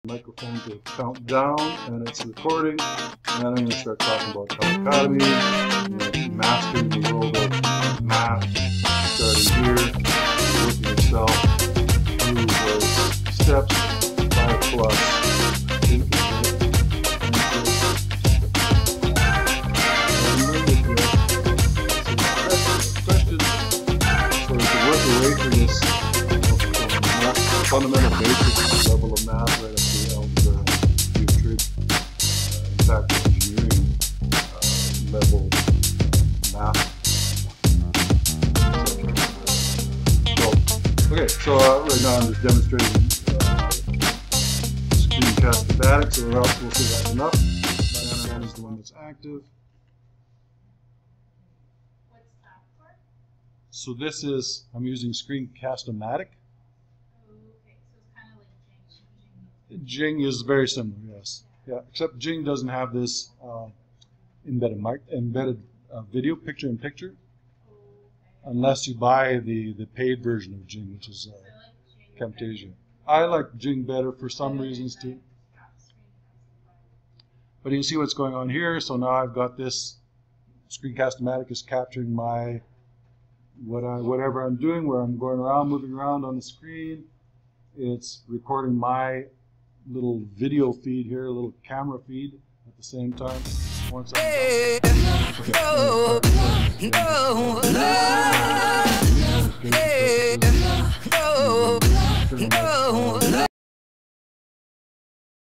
microphone to count down, and it's recording. And then I'm going to start talking about Khan Academy, mastering the world of math, starting here, working yourself through those steps, 5+ infinite. Fundamental basics level of math right up to algebra, geometry, in fact, engineering level math. So right now I'm just demonstrating screencast mathematics, so we'll see that's enough. Diana is the one that's active. What's that for? So this is, I'm using Screencast-O-Matic. Jing is very similar, yes. Yeah, except Jing doesn't have this embedded video, picture-in-picture, unless you buy the paid version of Jing, which is Camtasia. I like Jing better for some reasons too. But you see what's going on here. So now I've got this Screencast-O-Matic is capturing my whatever I'm doing, where I'm going around, moving around on the screen. It's recording my little video feed here, a little camera feed at the same time. Once I'm